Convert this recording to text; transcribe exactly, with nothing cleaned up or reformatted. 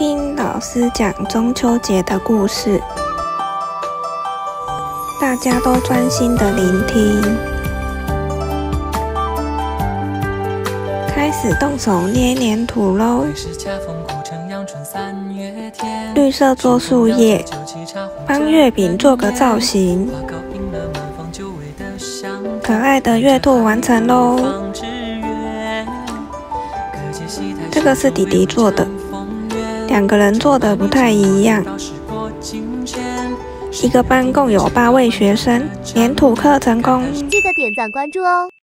听老师讲中秋节的故事，大家都专心的聆听，开始动手捏黏土咯。绿色做树叶，帮月饼做个造型，可爱的月兔完成咯。这个是弟弟做的，两个人做的不太一样。一个班共有八位学生，黏土课成功。 记得点赞关注哦。